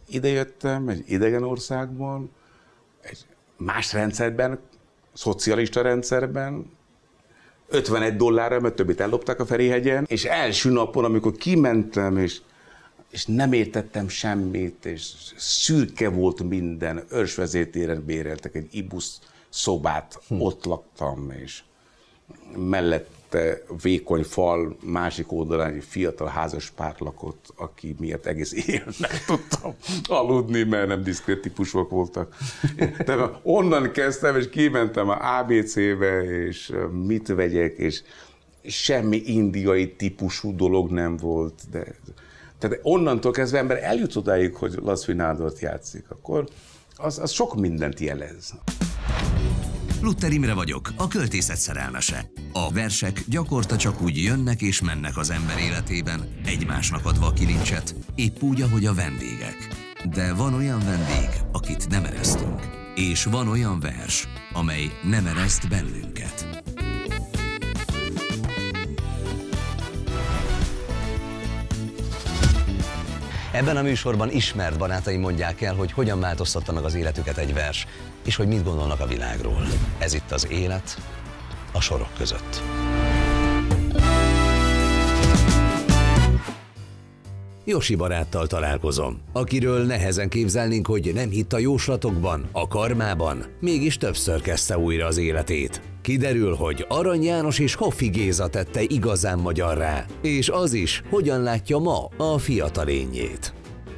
Idejöttem egy idegen országban, egy más rendszerben, szocialista rendszerben, $51, mert többit ellopták a Ferihegyen, és első napon, amikor kimentem, és nem értettem semmit, és szürke volt minden, Őrsvezértéren béreltek egy ibusz szobát, ott laktam, és mellette vékony fal, másik oldalán egy fiatal házaspár lakott, aki miatt egész éjjel meg tudtam aludni, mert nem diszkrét típusok voltak. Tehát onnan kezdtem, és kimentem a ABC-be, és mit vegyek, és semmi indiai típusú dolog nem volt, tehát onnantól kezdve ember eljut odáig, hogy Lassfinádort játszik, akkor az sok mindent jelez. Lutter Imre vagyok, a költészet szerelmese. A versek gyakorta csak úgy jönnek és mennek az ember életében, egymásnak adva a kilincset, épp úgy, ahogy a vendégek. De van olyan vendég, akit nem eresztünk, és van olyan vers, amely nem ereszt bennünket. Ebben a műsorban ismert barátaim mondják el, hogy hogyan változtatta meg az életüket egy vers, és hogy mit gondolnak a világról. Ez itt az élet a sorok között. Josi baráttal találkozom, akiről nehezen képzelnénk, hogy nem hitt a jóslatokban, a karmában, mégis többször kezdte újra az életét. Kiderül, hogy Arany János és Hoffi Géza tette igazán magyarrá, és az is, hogyan látja ma a fiatal énjét.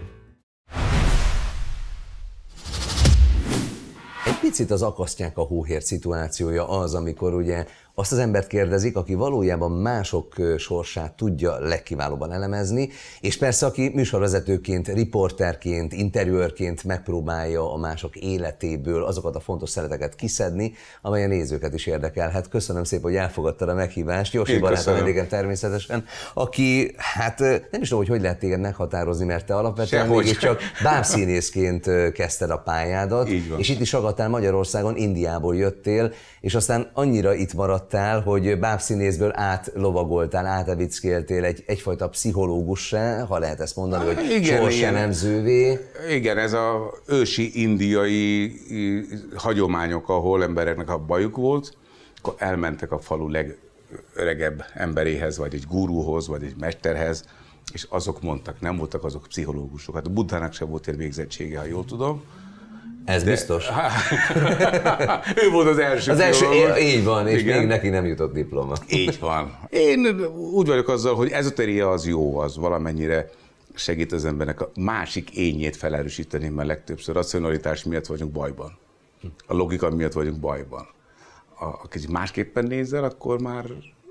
Egy picit az akasztják a hóhért szituációja az, amikor ugye azt az embert kérdezik, aki valójában mások sorsát tudja legkiválóbban elemezni, és persze aki műsorvezetőként, riporterként, interjúőrként megpróbálja a mások életéből azokat a fontos szeleteket kiszedni, amely a nézőket is érdekelhet. Köszönöm szépen, hogy elfogadtad a meghívást. Josi barátom vendégem természetesen, aki, hát nem is tudom, hogy lehet téged meghatározni, mert te alapvetően mégiscsak bábszínészként kezdted a pályádat, és itt is ragadtál Magyarországon, Indiából jöttél, és aztán annyira itt maradtál, hogy bábszínészből átlovagoltál, átevickéltél egyfajta pszichológussá, ha lehet ezt mondani, hogy sorselemzővé. Igen, ez az ősi indiai hagyományok, ahol embereknek a bajuk volt, akkor elmentek a falu legöregebb emberéhez, vagy egy gurúhoz, vagy egy mesterhez, és azok mondtak, nem voltak azok pszichológusok. Hát a Buddhának sem volt ilyen végzettsége, ha jól tudom. Ez biztos. Ő volt az első. Így van, és igen. Még neki nem jutott diploma. Így van. Én úgy vagyok azzal, hogy ezoteria az jó, az valamennyire segít az embernek a másik énjét felerősíteni, mert legtöbbször a racionalitás miatt vagyunk bajban. A logika miatt vagyunk bajban. Ha kicsit másképpen nézel, akkor már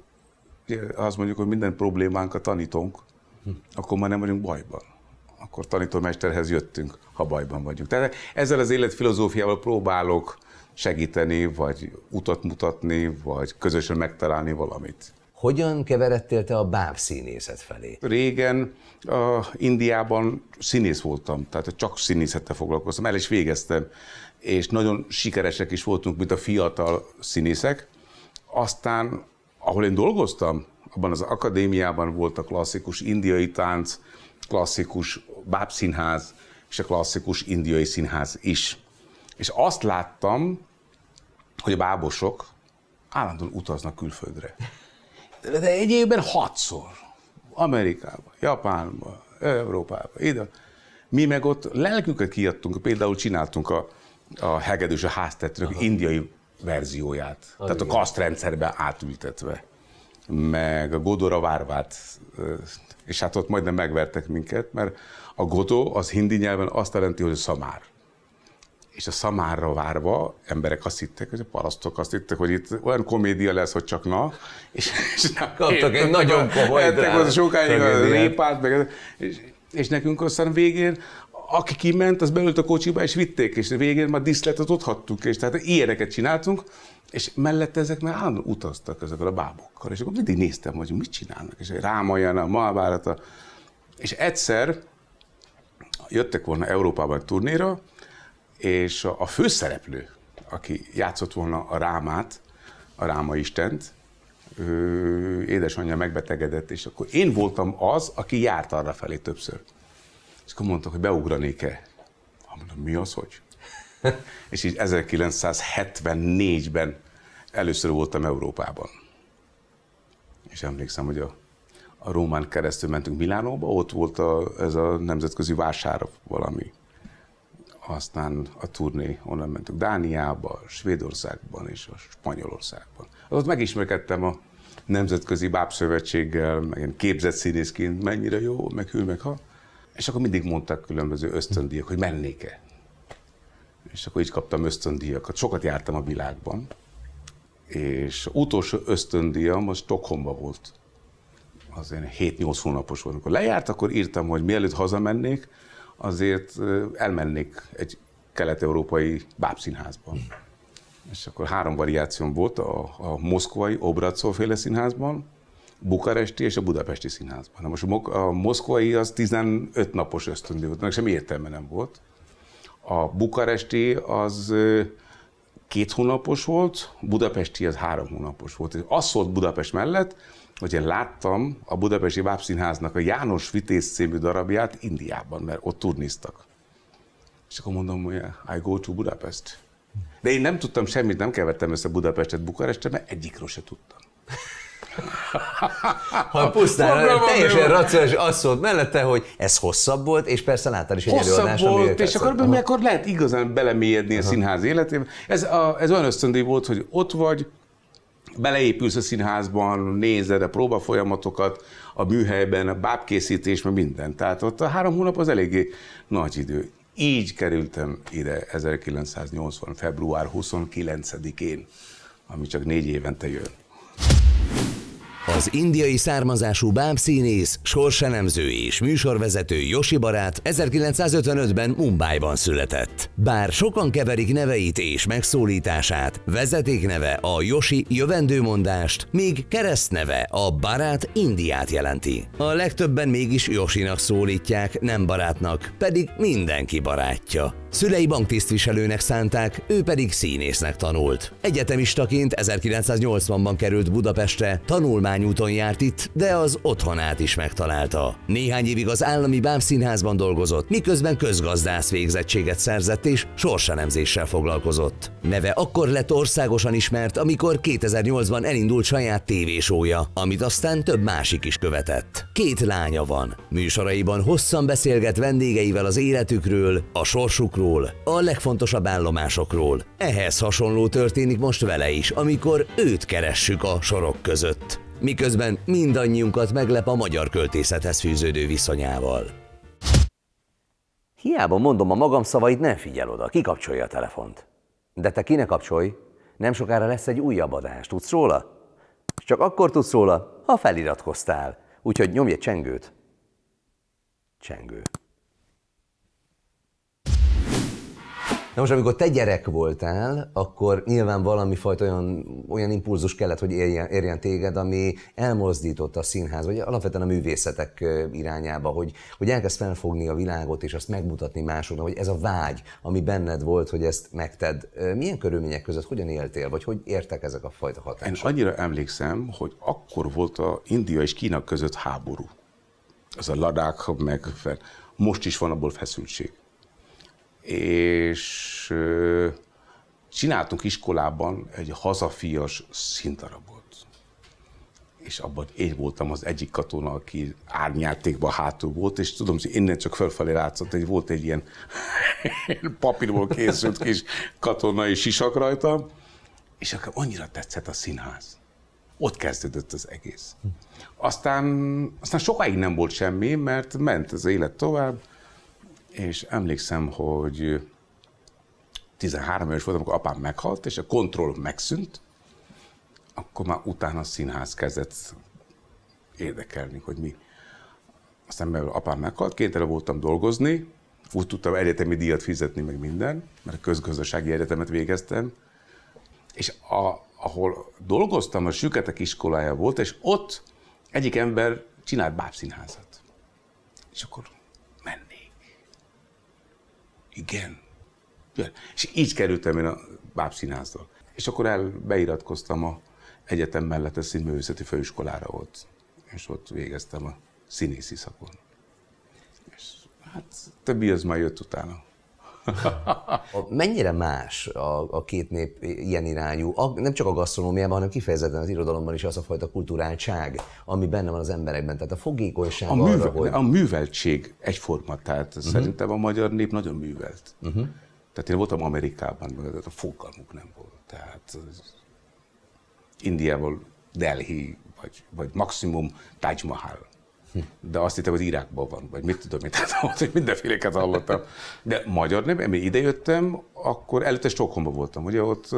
azt mondjuk, hogy minden problémánkat tanítunk, akkor már nem vagyunk bajban. Akkor tanítómesterhez jöttünk, ha bajban vagyunk. Tehát ezzel az életfilozófiával próbálok segíteni, vagy utat mutatni, vagy közösen megtalálni valamit. Hogyan keveredtél te a bábszínészet felé? Régen Indiában színész voltam, tehát csak színészettel foglalkoztam, el is végeztem, és nagyon sikeresek is voltunk, mint a fiatal színészek. Aztán, ahol én dolgoztam, abban az akadémiában volt a klasszikus indiai tánc, klasszikus bábszínház és a klasszikus indiai színház is. És azt láttam, hogy a bábosok állandóan utaznak külföldre. De egy évben 6-szor. Amerikába, Japánba, Európába, ide. Mi meg ott lelkünket kiadtunk, például csináltunk a Hegedűs a háztetők indiai verzióját. Tehát a kasztrendszerbe átültetve. Meg a Godóra várvát, és hát ott majdnem megvertek minket, mert a Godó az hindi nyelven azt jelenti, hogy a szamár. És a szamárra várva emberek azt hittek, hogy a parasztok azt hittek, hogy itt olyan komédia lesz, hogy csak na, és kaptak egy nagyon komoly drámát. Sokáig a répát, és nekünk aztán végén, aki kiment, az beült a kocsiba, és vitték, és végén már diszletet ott hagytuk, és tehát ilyeneket csináltunk, és mellette ezek már állandóan utaztak ezekkel a bábokkal, és akkor mindig néztem, hogy mit csinálnak, és Rámajana, Mahabharata, és egyszer jöttek volna Európában egy turnéra, és a főszereplő, aki játszott volna a Rámát, a Ráma istent, édesanyja megbetegedett, és akkor én voltam az, aki járt arra felé többször. És akkor mondtak, hogy beugranék-e. Mi az, hogy? És így 1974-ben először voltam Európában. És emlékszem, hogy a Rómán keresztül mentünk Milánóba, ott volt ez a nemzetközi vásár valami. Aztán a turné, onnan mentünk Dániába, Svédországban és a Spanyolországban. Ott megismerkedtem a Nemzetközi Bábszövetséggel, meg ilyen képzett színészként, mennyire jó, meg hű, meg ha. És akkor mindig mondták különböző ösztöndíjak, hogy mennék-e. És akkor így kaptam ösztöndíjakat. Sokat jártam a világban, és utolsó ösztöndíjam az Stockholmban volt. Az 7-8 hónapos volt. Amikor lejárt, akkor írtam, hogy mielőtt hazamennék, azért elmennék egy kelet-európai bábszínházba. És akkor 3 variációm volt, a moszkvai Obratszóféle színházban, bukaresti és a budapesti színházban. Na most a moszkvai az 15 napos ösztöndíj volt, meg semmi értelme nem volt. A bukaresti az 2 hónapos volt, budapesti az 3 hónapos volt. És az szólt Budapest mellett, hogy én láttam a budapesti bábszínháznak a János Vitéz című darabját Indiában, mert ott turnéztak. És akkor mondom, hogy I go to Budapest. De én nem tudtam semmit, nem kevertem össze Budapestet Bukarestre, mert egyikről se tudtam. Ha pusztán teljesen racionális, azt szólt mellette, hogy ez hosszabb volt, és persze láttál is egy előadást, ami volt, és akkor lehet igazán belemélyedni a színház életébe. Ez olyan ösztöndíj volt, hogy ott vagy, beleépülsz a színházban, nézed a próbafolyamatokat, a műhelyben, a bábkészítés, meg minden. Tehát ott a 3 hónap az eléggé nagy idő. Így kerültem ide 1980. február 29-én, ami csak 4 évente jön. Az indiai származású bábszínész, sorselemző és műsorvezető Josi Barát 1955-ben Mumbaiban született. Bár sokan keverik neveit és megszólítását, vezetékneve a Josi jövendőmondást, míg keresztneve a Barát Indiát jelenti. A legtöbben mégis Josinak szólítják, nem barátnak, pedig mindenki barátja. Szülei banktisztviselőnek szánták, ő pedig színésznek tanult. Egyetemistaként 1980-ban került Budapestre, tanulmányúton járt itt, de az otthonát is megtalálta. Néhány évig az Állami Bábszínházban dolgozott, miközben közgazdász végzettséget szerzett és sorselemzéssel foglalkozott. Neve akkor lett országosan ismert, amikor 2008-ban elindult saját tévésója, amit aztán több másik is követett. 2 lánya van. Műsoraiban hosszan beszélget vendégeivel az életükről, a sorsukról, a legfontosabb állomásokról. Ehhez hasonló történik most vele is, amikor őt keressük a sorok között. Miközben mindannyiunkat meglep a magyar költészethez fűződő viszonyával. Hiába mondom a magam szavait, nem figyel oda, kikapcsolja a telefont. De te ki ne kapcsolj, nem sokára lesz egy újabb adás, tudsz róla? Csak akkor tudsz róla, ha feliratkoztál. Úgyhogy nyomj egy csengőt. Csengő. Na most, amikor te gyerek voltál, akkor nyilván valami fajta olyan impulzus kellett, hogy érjen téged, ami elmozdította a színház, vagy alapvetően a művészetek irányába, hogy elkezd felfogni a világot, és azt megmutatni másoknak, hogy ez a vágy, ami benned volt, hogy ezt megted. Milyen körülmények között hogyan éltél, vagy hogy értek ezek a fajta hatások? Én annyira emlékszem, hogy akkor volt a India és Kína között háború. Ez a Ladakh, meg most is van abból feszültség. És csináltunk iskolában egy hazafias színdarabot. És abban én voltam az egyik katona, aki árnyátékban hátul volt, és tudom, hogy innen csak fölfelé látszott, hogy volt egy ilyen papírból készült kis katonai sisak rajta, és akkor annyira tetszett a színház. Ott kezdődött az egész. Aztán sokáig nem volt semmi, mert ment az élet tovább, és emlékszem, hogy 13 éves voltam, amikor apám meghalt, és a kontroll megszűnt, akkor már utána a színház kezdett érdekelni, hogy mi. Aztán mivel apám meghalt, kénytelen voltam dolgozni, úgy tudtam egyetemi díjat fizetni, meg minden, mert a közgazdasági egyetemet végeztem, és ahol dolgoztam, a Süketek iskolája volt, és ott egyik ember csinált bábszínházat. És akkor mennék. Igen. És így kerültem én a bábszínházba. És akkor beiratkoztam a egyetem mellett a színművészeti főiskolára ott. És ott végeztem a színészi szakon. És hát többi az már jött utána. Mennyire más a két nép ilyen irányú, nem csak a gasztronómiában, hanem kifejezetten az irodalomban is az a fajta kulturáltság, ami benne van az emberekben, tehát a fogékonyság arra, hogy... A műveltség egyforma, tehát szerintem a magyar nép nagyon művelt. Tehát én voltam Amerikában, meg a fogalmuk nem volt. Tehát Indiával Delhi, vagy maximum Taj Mahal. De azt hittem, hogy Irákban van, vagy mit tudom én, tehát hogy mindenféleket hallottam. De magyar nem, én idejöttem, akkor előtte Stockholmban voltam, ugye ott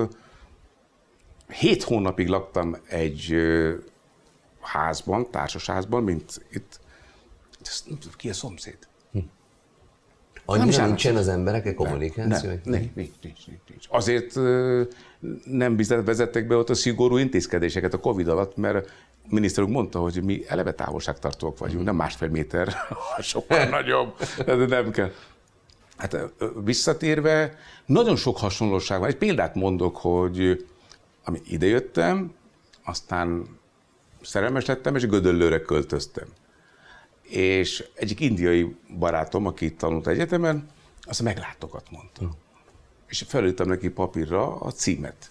7 hónapig laktam egy házban, társasházban, mint itt, nem tudom, ki a szomszéd. Annyira nincsen az emberek kommunikáció? Nincs. Azért nem vezettek be ott a szigorú intézkedéseket a Covid alatt, mert a miniszter úr mondta, hogy mi eleve távolságtartóak vagyunk, nem 1,5 méter, sokkal nagyobb, de nem kell. Hát visszatérve, nagyon sok hasonlóság van. Egy példát mondok, hogy ami idejöttem, aztán szerelmes lettem, és Gödöllőre költöztem. És egyik indiai barátom, aki itt tanult egyetemen, azt meglátogat, mondta. És felírtam neki papírra a címet.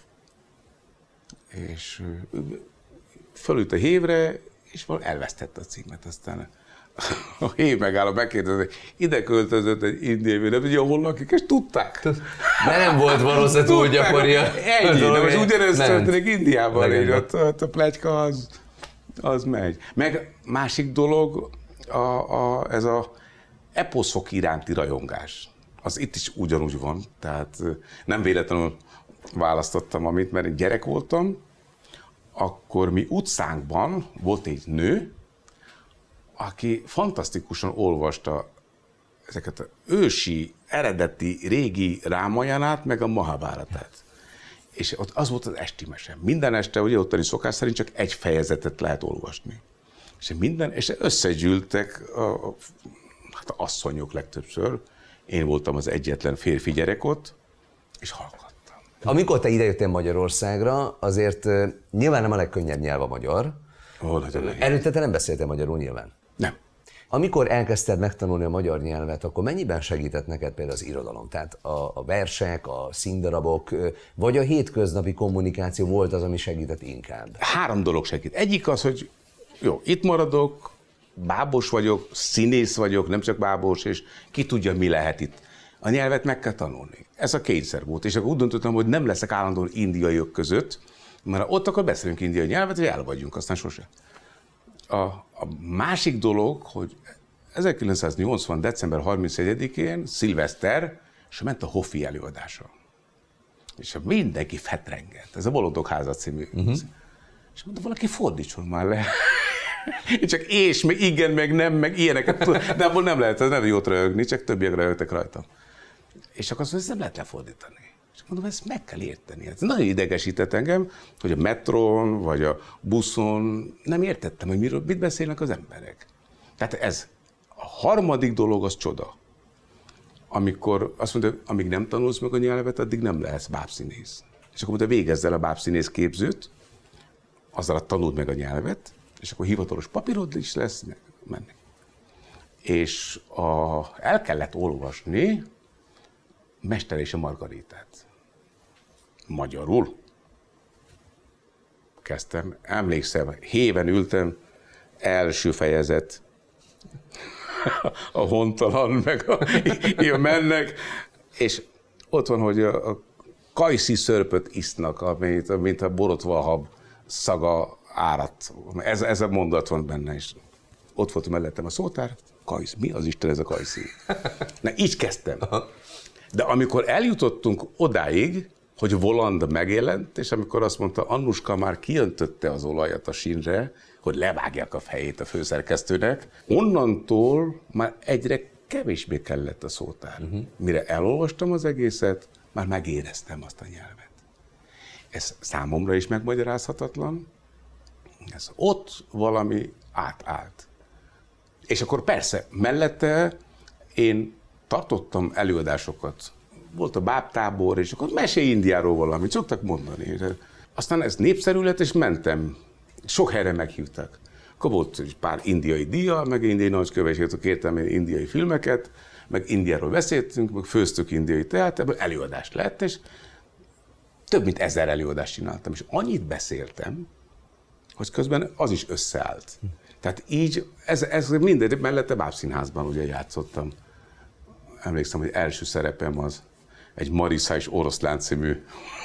És felült a hévre, és elvesztette a címet. Aztán a hév megálló megkérdezett, ide költözött egy indiai, nem tudja, hol lakik, és tudták. De nem volt valószínűleg túl gyakori. Ennyi, de most ugyanezt történik Indiában, és ott a pletyka az megy. Meg másik dolog, ez a eposzok iránti rajongás. Az itt is ugyanúgy van, tehát nem véletlenül választottam amit, mert gyerek voltam, akkor mi utcánkban volt egy nő, aki fantasztikusan olvasta ezeket az ősi, eredeti, régi Rámajanát, meg a Mahabháratát. És ott az volt az esti mese. Minden este, ugye ottani szokás szerint csak egy fejezetet lehet olvasni. És összegyűltek hát a asszonyok legtöbbször. Én voltam az egyetlen férfi gyerek ott, és hallgattam. Amikor te idejöttél Magyarországra, azért nyilván nem a legkönnyebb nyelv a magyar. Előtte te nem beszéltél magyarul nyilván? Nem. Amikor elkezdted megtanulni a magyar nyelvet, akkor mennyiben segített neked például az irodalom? Tehát a versek, a színdarabok, vagy a hétköznapi kommunikáció volt az, ami segített inkább? 3 dolog segít. Egyik az, hogy jó, itt maradok, bábos vagyok, színész vagyok, nem csak bábos, és ki tudja, mi lehet itt. A nyelvet meg kell tanulni. Ez a kényszer volt. És akkor úgy döntöttem, hogy nem leszek állandóan indiaiak között, mert ott akkor beszélünk indiai nyelvet, hogy el vagyunk, aztán sose. A másik dolog, hogy 1980. december 31-én, szilveszter, és ment a Hoffi előadása. És mindenki fetrengett. Ez a Bolondok háza című. És mondta, valaki fordítson már le. Csak meg igen, meg nem, meg ilyeneket. De abból nem lehet, ez nem jót röhögni, csak többiek röhögtek rajtam. És akkor azt mondja, ezt nem lehet lefordítani. És mondom, ezt meg kell érteni. Ez nagyon idegesített engem, hogy a metrón, vagy a buszon nem értettem, hogy mit beszélnek az emberek. Tehát ez. A harmadik dolog az csoda. Amikor azt mondja, amíg nem tanulsz meg a nyelvet, addig nem lehetsz bábszínész. És akkor mondta, végezz el a bábszínész képzőt, azzal tanuld meg a nyelvet, és akkor hivatalos papírod is lesz, menni. És el kellett olvasni Mester és a Margaritát. Magyarul. Kezdtem, emlékszem, héven ültem, első fejezet, a hontalan, meg a mennek, és ott van, hogy a kajszi szörpöt isznak, mint a borotvalhab szaga árat. Ez a mondat van benne is. Ott volt mellettem a szótár, kajsz, mi az Isten ez a kajszi? Na, így kezdtem. De amikor eljutottunk odáig, hogy Voland megjelent, és amikor azt mondta, Annuska már kijöntötte az olajat a sínre, hogy levágják a fejét a főszerkesztőnek, onnantól már egyre kevésbé kellett a szótár. Mire elolvastam az egészet, már megéreztem azt a nyelvet. Ez számomra is megmagyarázhatatlan. Ez ott valami átállt. És akkor persze, mellette én tartottam előadásokat. Volt a bábtábor, és akkor mesélj Indiáról valamit, szoktak mondani. Aztán ez népszerű lett, és mentem. Sok helyre meghívtak. Akkor volt egy pár indiai díja, meg indiai nagykövetségtől kértem indiai filmeket, meg Indiáról beszéltünk, meg főztük indiai teát, ebből előadás lett, és több mint 1000 előadást csináltam, és annyit beszéltem, hogy közben az is összeállt. Tehát így, ez minden mellette Bábszínházban ugye játszottam. Emlékszem, hogy első szerepem az egy Marisa és Oroszlán című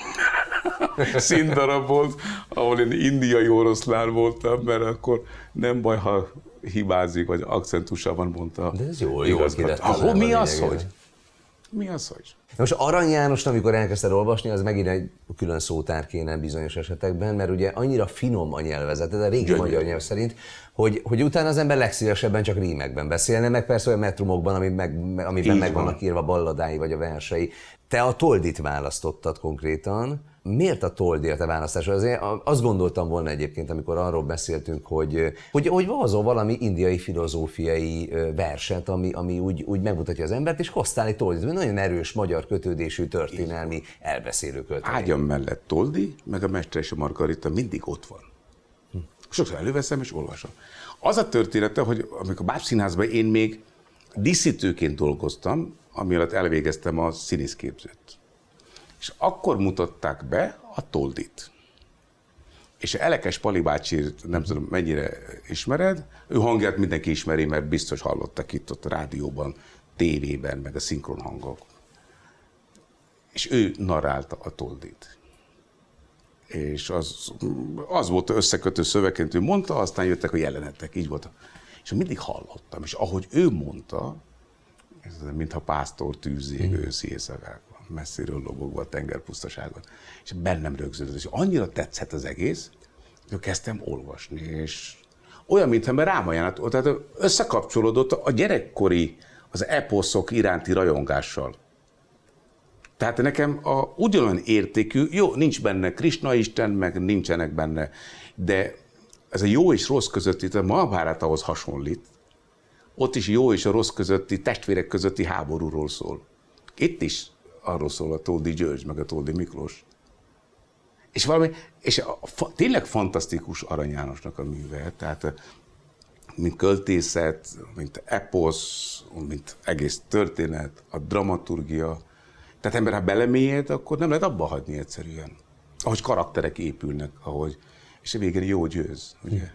színdarab volt, ahol én indiai oroszlán voltam, mert akkor nem baj, ha hibázik, vagy akcentussal van, mondta. De ez jól kirettem. Mi az, hogy? Mi az, hogy? Most Arany Jánost, amikor elkezdted olvasni, az megint egy külön szótár kéne bizonyos esetekben, mert ugye annyira finom a nyelvezet, ez a régi magyar nyelv szerint, hogy utána az ember legszívesebben csak rímekben beszélne, meg persze olyan metrumokban, amiben meg vannak írva balladái vagy a versei. Te a Toldit választottad konkrétan. Miért a Toldi a te választásod? Azért azt gondoltam volna egyébként, amikor arról beszéltünk, hogy hozol valami indiai filozófiai verset, ami úgy megmutatja az embert, és hoztál egy Toldit, nagyon erős magyar kötődésű történelmi elbeszélő költemény. Ágyam mellett Toldi, meg a Mestre és a Margarita mindig ott van. Sokszor előveszem és olvasom. Az a története, hogy amikor Bábszínházban én még díszítőként dolgoztam, ami alatt elvégeztem a színészképzőt. És akkor mutatták be a Toldit. És Elekes Pali bácsit, nem tudom mennyire ismered, ő hangját mindenki ismeri, mert biztos hallottak itt a rádióban, tévében, meg a szinkron hangok. És ő narrálta a Toldit. És az volt összekötő szövegként, ő mondta, aztán jöttek a jelenetek, így volt. És mindig hallottam, és ahogy ő mondta, ez mintha pásztor tűzég őszi éjszakákban, messziről lobogva a tengerpusztaságon. És bennem rögződött, és annyira tetszett az egész, hogy kezdtem olvasni, és olyan, mintha Rámajánat, tehát összekapcsolódott a gyerekkori, az eposzok iránti rajongással. Tehát nekem ugyanolyan értékű, jó, nincs benne Krisna Isten, meg nincsenek benne, de ez a jó és rossz közötti, a Mahabhárátához hasonlít, ott is jó és a rossz közötti, testvérek közötti háborúról szól. Itt is arról szól a Toldi György, meg a Toldi Miklós. És tényleg fantasztikus Arany Jánosnak a műve, tehát mint költészet, mint eposz, mint egész történet, a dramaturgia. Tehát ember, ha belemélyed, akkor nem lehet abba hagyni egyszerűen. Ahogy karakterek épülnek, és a végén jó győz, ugye?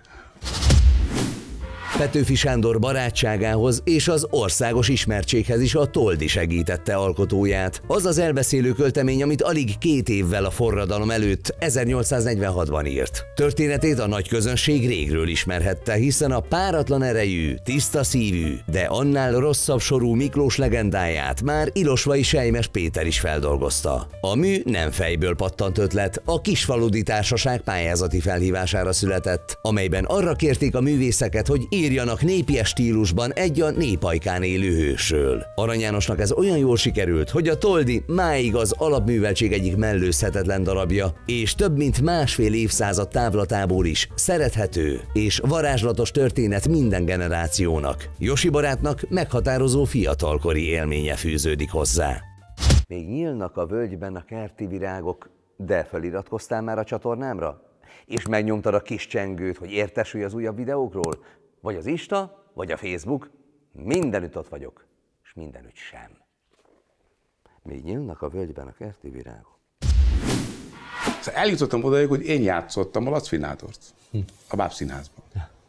Petőfi Sándor barátságához és az országos ismertséghez is a Toldi segítette alkotóját. Az az elbeszélő költemény, amit alig 2 évvel a forradalom előtt 1846-ban írt. Történetét a nagy közönség régről ismerhette, hiszen a páratlan erejű, tiszta szívű, de annál rosszabb sorú Miklós legendáját már Ilosvai Selymes Péter is feldolgozta. A mű nem fejből pattant ötlet, a Kisfaludy Társaság pályázati felhívására született, amelyben arra kérték a művészeket, hogy írjanak népies stílusban egy a Népajkán élő hősről. Arany Jánosnak ez olyan jól sikerült, hogy a Toldi máig az alapműveltség egyik mellőzhetetlen darabja, és több mint 1,5 évszázad távlatából is szerethető és varázslatos történet minden generációnak. Josi barátnak meghatározó fiatalkori élménye fűződik hozzá. Még nyílnak a völgyben a kerti virágok, de feliratkoztál már a csatornámra? És megnyomtad a kis csengőt, hogy értesülj az újabb videókról? Vagy az Insta, vagy a Facebook? Mindenütt ott vagyok, és mindenütt sem. Még nyílnak a völgyben a kerti virágok. Szóval eljutottam odaig, hogy én játszottam a Laczfi Nádort a Bábszínházban.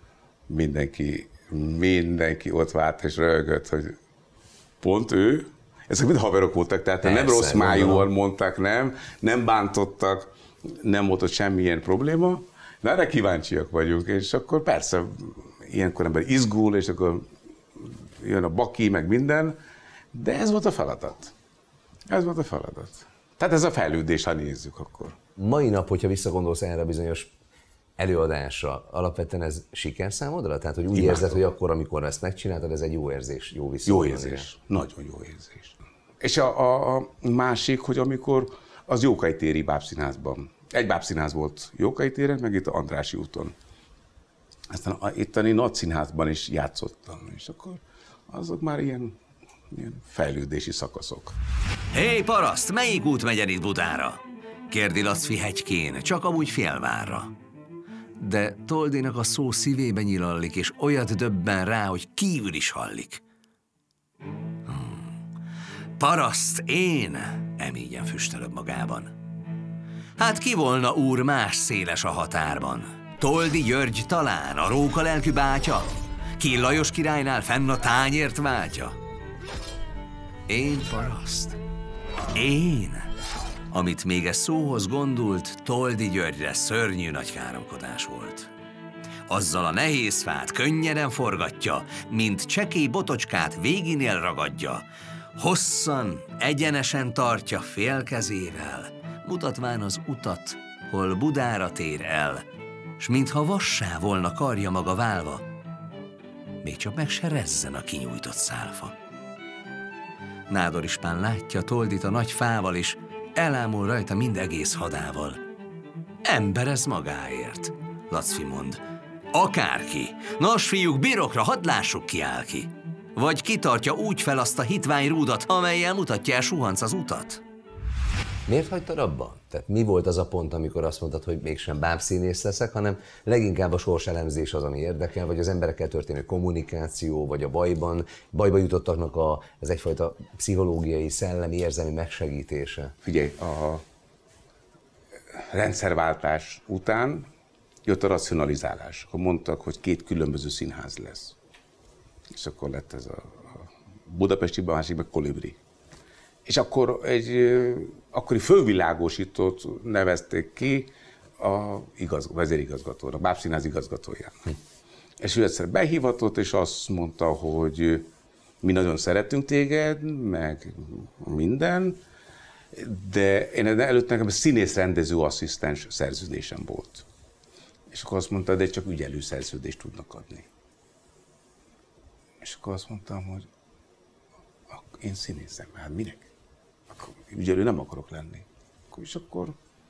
Mindenki ott várt és röhögött, hogy pont ő. Ezek mind haverok voltak, tehát persze, nem rossz májúan mondták, nem bántottak, nem volt ott semmilyen probléma, de erre kíváncsiak vagyunk, és akkor persze ilyenkor ember izgul, és akkor jön a baki, meg minden, de ez volt a feladat. Tehát ez a fejlődés, ha nézzük akkor. Mai nap, hogyha visszagondolsz erre bizonyos előadásra, alapvetően ez siker számodra? Tehát, hogy úgy érzed, hogy akkor, amikor ezt megcsináltad, ez egy jó érzés, jó visszaadni. Jó érzés, nagyon jó érzés. És a másik, hogy amikor az Jókai téri Bábszínházban, egy Bábszínház volt Jókai téren, meg itt a Andrássy úton. Aztán itteni Nagyszínházban is játszottam, és akkor azok már ilyen fejlődési szakaszok. Hé, paraszt, melyik út megy el itt Budára? Kérdi Laczfi hegykén, csak amúgy Félvárra. De Toldinak a szó szívébe nyilallik, és olyat döbben rá, hogy kívül is hallik. paraszt, én, emígyen füstölög magában. Hát ki volna úr más széles a határban? Toldi György talán, a róka lelkű bátya? Ki Lajos királynál fenn a tányért váltja? Én paraszt, én, amit még ez szóhoz gondult, Toldi Györgyre szörnyű nagy káromkodás volt. Azzal a nehéz fát könnyeden forgatja, mint csekély botocskát véginél ragadja. Hosszan, egyenesen tartja félkezével, mutatván az utat, hol Budára tér el, s mintha vassá volna karja maga válva, még csak meg se rezzen a kinyújtott szálfa. Nádor ispán látja Toldit a nagy fával, és elámul rajta mind egész hadával. Ember ez magáért, Lacfi mond. Akárki, nos fiúk, birokra, hadd lássuk ki áll ki. Vagy kitartja úgy fel azt a hitvány rúdat, amellyel mutatja el suhanc az utat. Miért hagytad abba? Tehát mi volt az a pont, amikor azt mondtad, hogy mégsem bábszínész leszek, hanem leginkább a sorselemzés az, ami érdekel, vagy az emberekkel történő kommunikáció, vagy a bajba jutottaknak az egyfajta pszichológiai, szellemi, érzelmi megsegítése? Figyelj, a rendszerváltás után jött a racionalizálás. Akkor mondtak, hogy 2 különböző színház lesz. És akkor lett ez a budapestiben, a másikban Kolibri. És akkor egy akkori fölvilágosítót nevezték ki a vezérigazgatóra, Bábszínház igazgatójának. És ő egyszer behívatott, és azt mondta, hogy mi nagyon szeretünk téged, meg minden, de én előtt nekem színész-rendező asszisztens szerződésem volt. És akkor azt mondta, de csak ügyelő szerződést tudnak adni. És akkor azt mondtam, hogy én színészem, hát minek? Akkor ügyelő nem akarok lenni. És akkor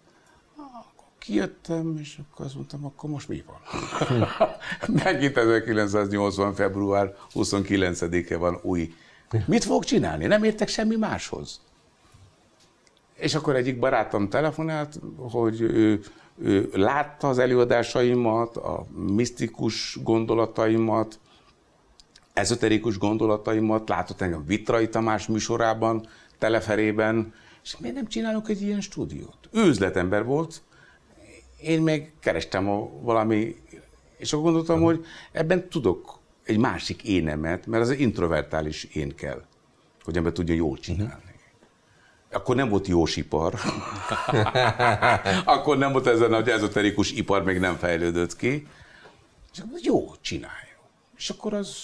kijöttem, és akkor azt mondtam, akkor most mi van? Megint 1980. február 29-e van új. Mit fogok csinálni? Nem értek semmi máshoz. És akkor egyik barátom telefonált, hogy ő látta az előadásaimat, a misztikus gondolataimat, ezoterikus gondolataimat, látott engem Vitrai Tamás műsorában, Teleferében, és miért nem csinálunk egy ilyen stúdiót? Ő üzletember volt, én még kerestem valami, és akkor gondoltam, hogy ebben tudok egy másik énemet, mert az egy introvertális én kell, hogy ember tudja jól csinálni. Akkor nem volt jósipar, akkor nem volt ez a nagy ezoterikus ipar, még nem fejlődött ki, és akkor jó, csinálja. És akkor az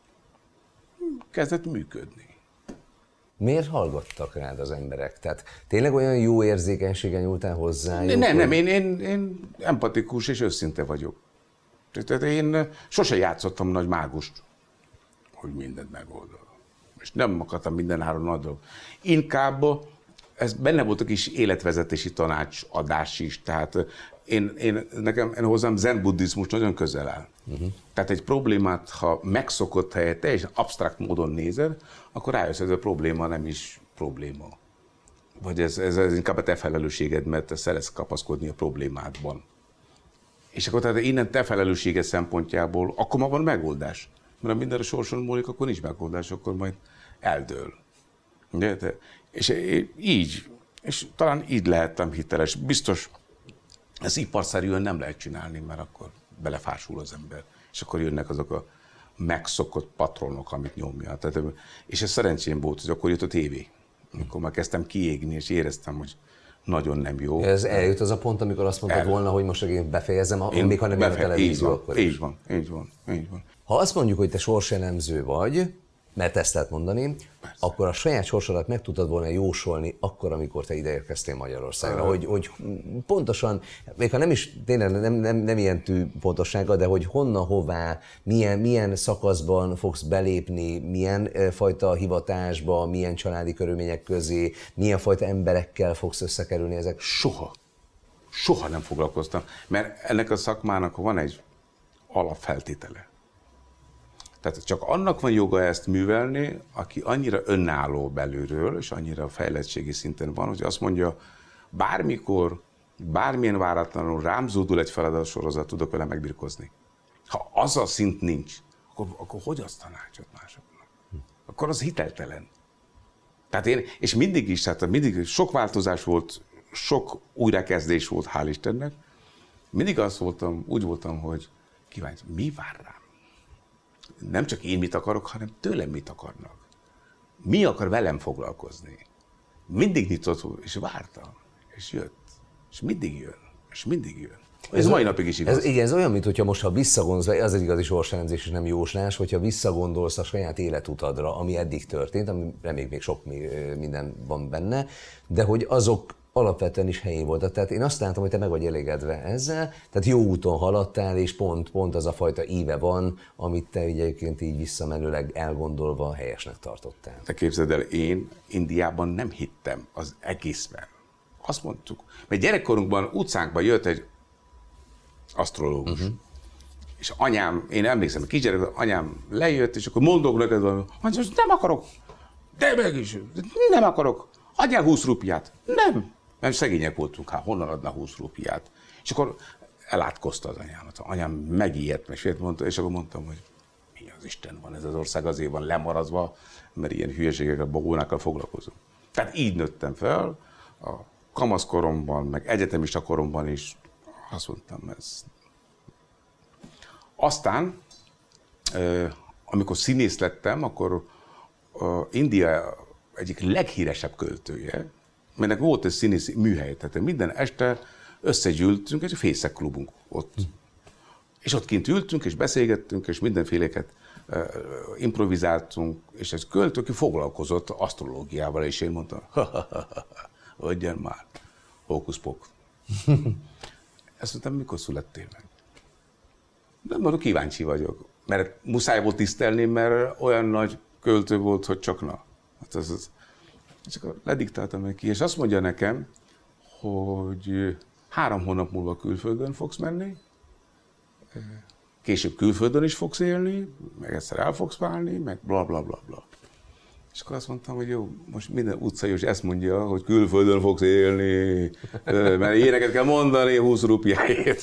kezdett működni. Miért hallgattak rád az emberek? Tehát tényleg olyan jó érzékenységen nyúltál hozzájuk? Nem, én empatikus és őszinte vagyok. Tehát én sose játszottam nagy mágust, hogy mindent megoldom. És nem akartam mindenáron nagy dolog. Inkább ez benne volt a kis életvezetési tanácsadás is. Tehát nekem hozzám zen buddhizmus nagyon közel áll. Tehát egy problémát, ha megszokott helyet teljesen absztrakt módon nézed, akkor rájössz, hogy ez a probléma nem is probléma. Vagy ez inkább a te felelősséged, mert te szeretsz kapaszkodni a problémádban. És akkor tehát innen te felelősséged szempontjából, akkor ma van megoldás. Mert ha mindenre sorson múlik, akkor nincs megoldás, akkor majd eldől. És így, és talán így lehettem hiteles. Biztos, ez iparszerűen nem lehet csinálni, mert akkor belefársul az ember. És akkor jönnek azok a megszokott patronok, amit nyomja. Tehát, és ez szerencsém volt, hogy akkor jött a tévé. Amikor már kezdtem kiégni, és éreztem, hogy nagyon nem jó. Ez eljött az a pont, amikor azt mondtad volna, hogy most én befejezem, még ha nem jön a televízió, akkor is. Így van. Ha azt mondjuk, hogy te sorselemző vagy, mert ezt lehet mondani, akkor a saját sorsodat meg tudtad volna jósolni akkor, amikor te ide érkeztél Magyarországra. Hogy pontosan, még ha nem is tényleg nem ilyen pontossága, de hogy honnan, hová, milyen szakaszban fogsz belépni, milyen fajta hivatásba, milyen családi körülmények közé, milyen fajta emberekkel fogsz összekerülni ezek. Soha nem foglalkoztam, mert ennek a szakmának van egy alapfeltétele. Tehát csak annak van joga ezt művelni, aki annyira önálló belülről, és annyira fejlettségi szinten van, hogy azt mondja, bármikor, bármilyen váratlanul rám zúdul egy feladatsorozat, tudok vele megbirkózni. Ha az a szint nincs, akkor hogy azt tanácsot másoknak? Akkor az hiteltelen. Tehát és mindig is, tehát mindig sok változás volt, sok újrakezdés volt, hál' Istennek. Mindig úgy voltam, hogy kíváncsi, mi vár rám? Nem csak én mit akarok, hanem tőlem mit akarnak. Mi akar velem foglalkozni? Mindig nyitott, és vártam, és jött, és mindig jön, és mindig jön. Ez mai napig is igaz. Ez olyan, mintha most, ha visszagondolsz, az egy igazi sorselemzés és nem jóslás, hogyha visszagondolsz a saját életutadra, ami eddig történt, amire még sok minden van benne, de hogy azok alapvetően is helyén voltak. Tehát én azt látom, hogy te meg vagy elégedve ezzel, tehát jó úton haladtál, és pont az a fajta íve van, amit te egyébként így visszamenőleg elgondolva helyesnek tartottál. Te képzeld el, én Indiában nem hittem az egészben. Azt mondtuk, mert gyerekkorunkban utcánkban jött egy asztrológus. És anyám, én emlékszem, a kisgyerek, anyám lejött, és akkor mondok neked, hogy nem akarok, de mégis, nem akarok, adjál 20 rupiát. Nem, mert szegények voltunk, hát honnan adna 20 rupiát. És akkor elátkozta az anyámat. Anyám megijedt, meg sőt mondta, és akkor mondtam, hogy mi az Isten van, ez az ország azért van lemaradva, mert ilyen hülyeségekkel, bagónákkal foglalkozom. Tehát így nőttem fel, a kamaszkoromban, meg egyetemista koromban is, azt mondtam, ez. Aztán, amikor színész lettem, akkor India egyik leghíresebb költője, mert volt egy színészi műhely, tehát minden este összegyűltünk, egy fészekklubunk ott. És ott kint ültünk, és beszélgettünk, és mindenféleket improvizáltunk, és ez költő, aki foglalkozott asztrológiával, és én mondtam, adjál már, hókusz-pókusz. Ezt mondtam, mikor születtél meg? De mondom, kíváncsi vagyok, mert muszáj volt tisztelni, mert olyan nagy költő volt, hogy csak na. Hát és akkor lediktáltam neki, és azt mondja nekem, hogy 3 hónap múlva külföldön fogsz menni, később külföldön is fogsz élni, meg egyszer el fogsz válni, meg bla bla bla bla. És akkor azt mondtam, hogy jó, most minden utcaios ezt mondja, hogy külföldön fogsz élni, mert ilyeneket kell mondani, 20 rupiáért.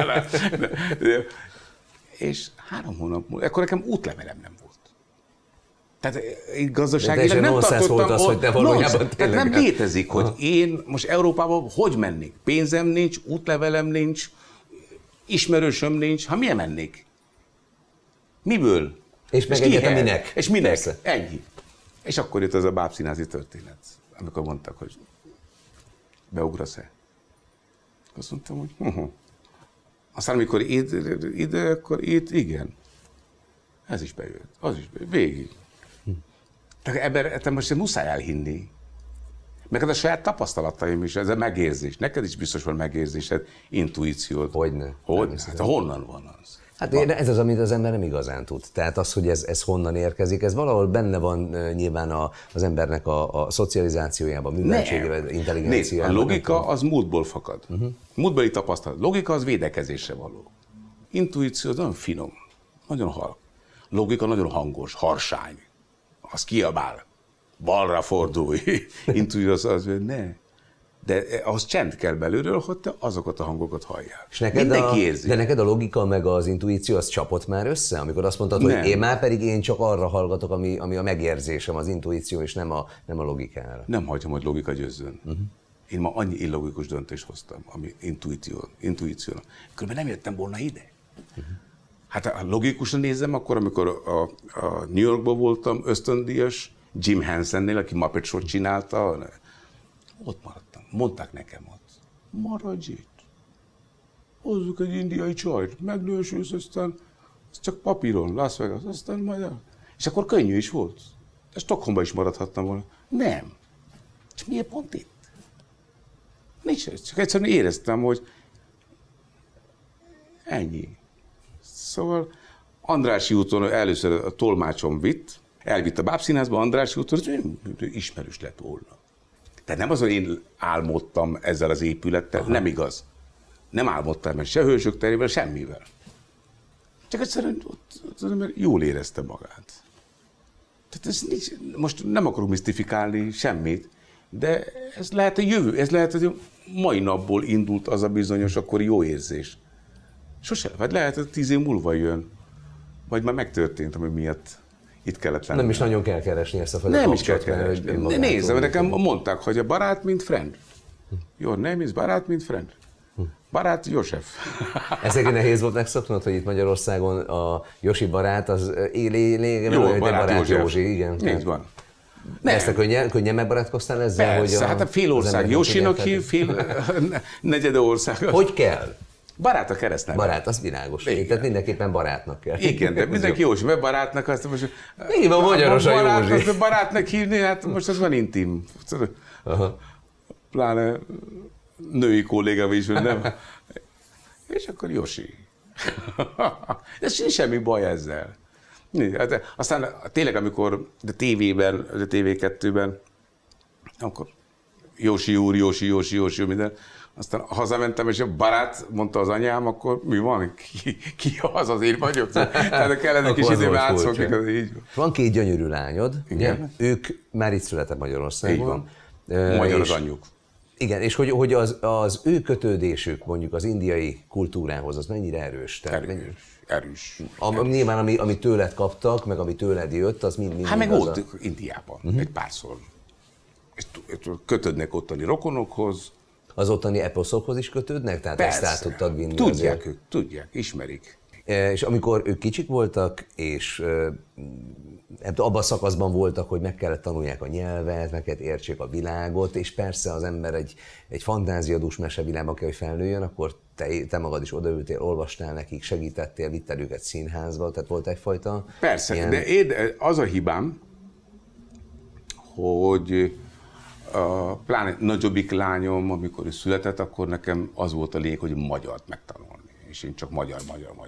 És 3 hónap múlva, akkor nekem útlevelem nem volt. Tehát gazdaságilag nem tartottam, az, hogy te valójában tehát nem létezik, hogy én most Európában hogy mennék? Pénzem nincs, útlevelem nincs, ismerősöm nincs, ha milyen mennék? Miből? És meg egyáltalán minek? És minek? Persze. Ennyi. És akkor jött az a bábszínházi történet, amikor mondtak, hogy beugrasz-e? Azt mondtam, hogy Aztán amikor ide, akkor itt igen. Ez is bejött, az is bejött, végig. Tehát ebben most muszáj elhinni. Meg a saját tapasztalataim is, ez a megérzés. Neked is biztos van megérzésed, intuíciód. Hogyne. Hát honnan van az? Hát ez az, amit az ember nem igazán tud. Tehát az, hogy ez honnan érkezik, ez valahol benne van nyilván az embernek a szocializációjában, műveltségében, intelligenciában. A logika az múltból fakad. Múltbeli tapasztalat. Logika az védekezésre való. Intuíció az nagyon finom, nagyon halk. Logika nagyon hangos, harsány. Az kiabál. Balra fordulj. Intuíció az, hogy ne. De ahhoz csend kell belülről, hogy te azokat a hangokat halljál. És de neked a logika meg az intuíció az csapott már össze? Amikor azt mondtad, hogy én csak arra hallgatok, ami a megérzésem, az intuíció, és nem a logikára. Nem hagyom, hogy logika győzzön. Én ma annyi illogikus döntést hoztam, ami intuíció. Különben nem jöttem volna ide. Hát ha logikusan nézem, akkor amikor a New Yorkban voltam, ösztöndíjas, Jim Hensonnél, aki Muppet Show-t csinálta, ott maradtam. Mondták nekem ott, maradj itt. Hozzuk egy indiai csajt, megnősülsz, aztán ez csak papíron, Las Vegas, aztán majd el. És akkor könnyű is volt. De Stockholmban is maradhattam volna. Nem. És miért pont itt? Nincs, csak egyszerűen éreztem, hogy ennyi. Szóval Andrássy úton először a tolmácsom elvitt a bábszínházba, Andrássy úton, hogy ismerős lett volna. Tehát nem az, hogy én álmodtam ezzel az épülettel, nem igaz. Nem álmodtam meg se Hősök terével, semmivel. Csak egyszerűen ott az ember jól érezte magát. Tehát ez nincs, most nem akarok misztifikálni semmit, de ez lehet a jövő, ez lehet, hogy a mai napból indult az a bizonyos akkori jó érzés. Sose, vagy lehet, hogy 10 év múlva jön, vagy már megtörtént, ami miatt itt kellett lenni. Nem is nagyon kell keresni ezt a fajta Nem is kell kapcsolatot, keresni. Nézd, nekem mondták, hogy a barát, mint friend. Your name is barát, mint friend. Barát József. Ezért nehéz volt megszoknod, hogy itt Magyarországon a Josi barát, az lényegében barát Józsi, igen. Így van. Ezt könnyen megbarátkoztál ezzel? Persze, hogy hát a fél ország Jósinak hív, fél negyede ország. Hogy kell? Barát a keresztneve. Barát, az világos. Tehát mindenképpen barátnak kell. Igen, de mindenki Józsi, mert barátnak azt most... Így van, magyaros a Józsi. Barátnak hívni, hát most az van intim. Pláne női kollégám is, nem? És akkor Josi. De sincs semmi baj ezzel. Aztán tényleg, amikor a tévében, a TV2-ben, akkor Josi úr, Josi, minden. Aztán hazamentem, és a barát, mondta az anyám, akkor mi van? Ki az, az én vagyok? Tehát kellene egy kis időben átszokni, az így van. Van 2 gyönyörű lányod, ugye? Ők már itt születtek Magyarországon. Így van. Magyar az anyjuk. Igen, és hogy az ő kötődésük mondjuk az indiai kultúrához, az mennyire erős? Erős. Nyilván, amit tőled kaptak, meg ami tőled jött, az mind hát meg ott Indiában, egy párszor. És kötődnek ottani rokonokhoz. Az ottani eposzokhoz is kötődnek? Tehát persze. Ezt át tudtad vinni? Tudják ők, tudják, ismerik. És amikor ők kicsik voltak, és abban a szakaszban voltak, hogy meg kellett tanulják a nyelvet, meg kellett értsék a világot, és persze az ember egy fantáziadús mesevilágba kell, hogy felnőjön, akkor te magad is odaültél, olvastál nekik, segítettél, vitted őket színházba, tehát volt egyfajta... Persze, ilyen... de az a hibám, hogy pláne nagyobbik lányom, amikor ő született, akkor nekem az volt a lényeg, hogy magyart megtanulni. És én csak magyar.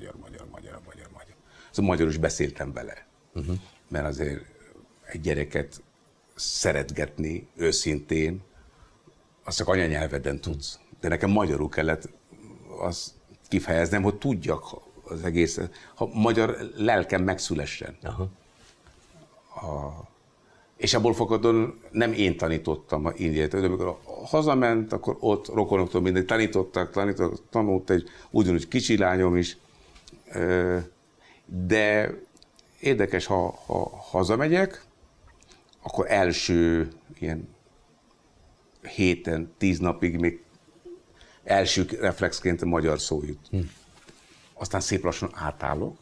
Szóval magyarul is beszéltem vele. Mert azért egy gyereket szeretgetni őszintén, azt csak anyanyelveden tudsz. De nekem magyarul kellett azt kifejeznem, hogy tudjak az egészet, ha magyar lelkem megszülessen. És abból fakadóan nem én tanítottam a indiát, de amikor hazament, akkor ott rokonoktól mindent tanult egy ugyanúgy kicsi lányom is, de érdekes, ha hazamegyek, akkor első ilyen héten, 10 napig még első reflexként a magyar szó jut. Aztán szép lassan átállok,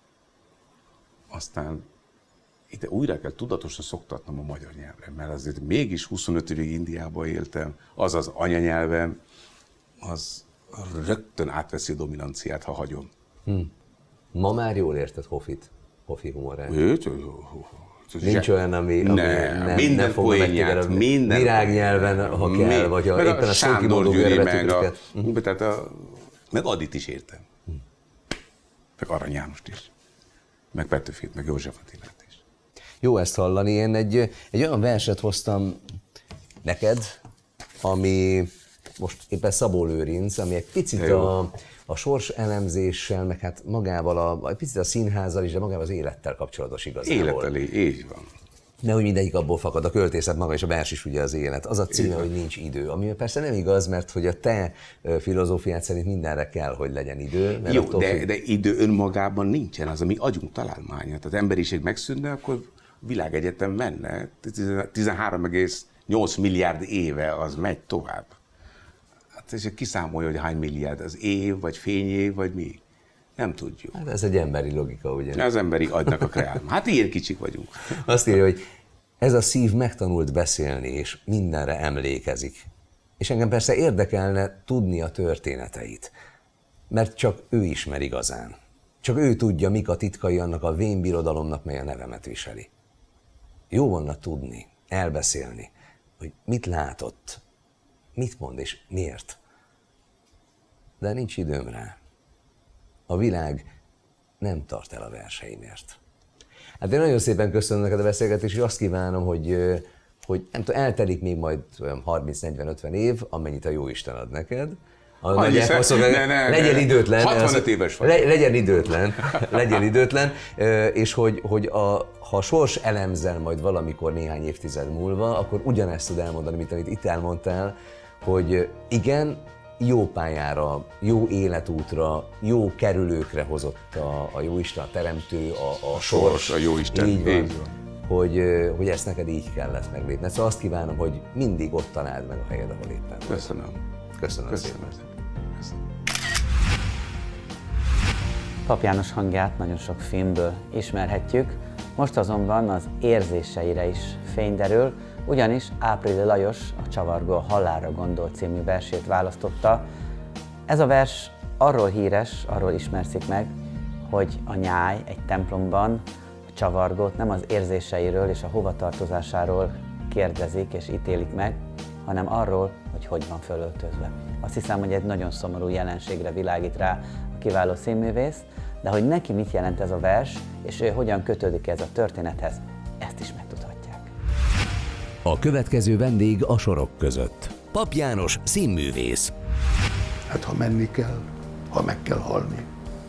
aztán itt újra kell tudatosan szoktatnom a magyar nyelvre, mert azért mégis 25 évig Indiában éltem, az az anyanyelvem, az rögtön átveszi a dominanciát, ha hagyom. Ma már jól érted Hofit? Hofi humorát? Nincs olyan, ami minden poénját, minden virágnyelven, ha kell, vagy éppen a szókimondó görbetűket. Meg Adit is értem. Meg Arany Jánost is. Meg Petőfit, meg József Attilát is. Jó ezt hallani. Én egy olyan verset hoztam neked, ami most éppen Szabó Lőrinc, ami egy picit a sors elemzéssel, meg hát magával, egy picit a színházzal is, de magával az élettel kapcsolatos igazából. Élettel, így van. Nehogy mindegyik abból fakad, a költészet maga és a vers is ugye az élet. Az a címe, hogy nincs idő, ami persze nem igaz, mert hogy a te filozófiád szerint mindenre kell, hogy legyen idő. Jó, de idő önmagában nincsen, az a mi agyunk találmánya. Tehát az emberiség megszűnne, akkor világegyetem menne. 13,8 milliárd éve az megy tovább. Hát és kiszámolja, hogy hány milliárd az év, vagy fényév, vagy mi. Nem tudjuk. Hát ez egy emberi logika, ugye? Az emberi agynak a kreálma. Hát ilyen kicsik vagyunk. Azt írja, hogy ez a szív megtanult beszélni, és mindenre emlékezik. És engem persze érdekelne tudni a történeteit. Mert csak ő ismer igazán. Csak ő tudja, mik a titkai annak a vén birodalomnak, mely a nevemet viseli. Jó volna tudni, elbeszélni, hogy mit látott, mit mond és miért. De nincs időm rá. A világ nem tart el a verseimért. Hát én nagyon szépen köszönöm neked a beszélgetést, és azt kívánom, hogy nem tudom, eltelik még majd olyan 30-40-50 év, amennyit a jóisten ad neked. Legyen időtlen. 65 éves vagy. Legyen időtlen, és hogy ha sors elemzel majd valamikor néhány évtized múlva, akkor ugyanezt tud elmondani, mint amit itt elmondtál, hogy igen, jó pályára, jó életútra, jó kerülőkre hozott a Jóisten, a Teremtő, a sors. A Jóisten. Így van. Hogy ezt neked így kellett meglépned. Szóval azt kívánom, hogy mindig ott találd meg a helyed, ahol éppen vagy. Köszönöm. Köszönöm szépen. Pap János hangját nagyon sok filmből ismerhetjük, most azonban az érzéseire is fény derül, ugyanis Áprili Lajos a Csavargó a halálra gondol című versét választotta. Ez a vers arról híres, arról ismerszik meg, hogy a nyáj egy templomban a Csavargót nem az érzéseiről és a hovatartozásáról kérdezik és ítélik meg, hanem arról, hogy van fölöltözve. Azt hiszem, hogy egy nagyon szomorú jelenségre világít rá a kiváló színművész, de hogy neki mit jelent ez a vers, és ő hogyan kötődik ez a történethez, ezt is megtudhatják. A következő vendég a sorok között. Pap János színművész. Hát ha menni kell, ha meg kell halni.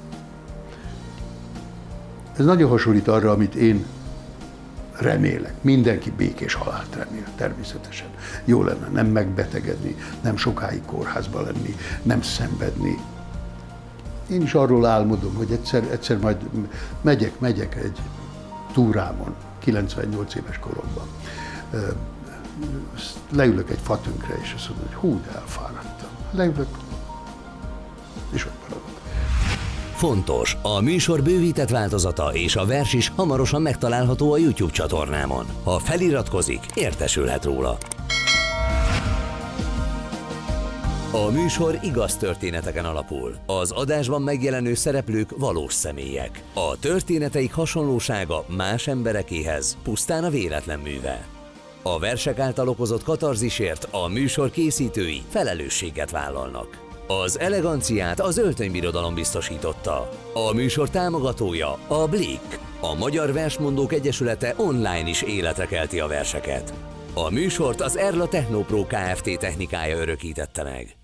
Ez nagyon hasonlít arra, amit én remélek. Mindenki békés halált remél, természetesen. Jó lenne nem megbetegedni, nem sokáig kórházba lenni, nem szenvedni. Én is arról álmodom, hogy egyszer majd megyek egy túrámon, 98 éves koromban. Leülök egy fatünkre, és azt mondom, hogy hú, de elfáradtam. Leülök, és ott maradok. Fontos, a műsor bővített változata és a vers is hamarosan megtalálható a YouTube csatornámon. Ha feliratkozik, értesülhet róla. A műsor igaz történeteken alapul. Az adásban megjelenő szereplők valós személyek. A történeteik hasonlósága más emberekéhez pusztán a véletlen műve. A versek által okozott katarzisért a műsor készítői felelősséget vállalnak. Az eleganciát az Öltönybirodalom biztosította. A műsor támogatója a Blik. A Magyar Versmondók Egyesülete online is életre kelti a verseket. A műsort az Erla Technopro Kft. Technikája örökítette meg.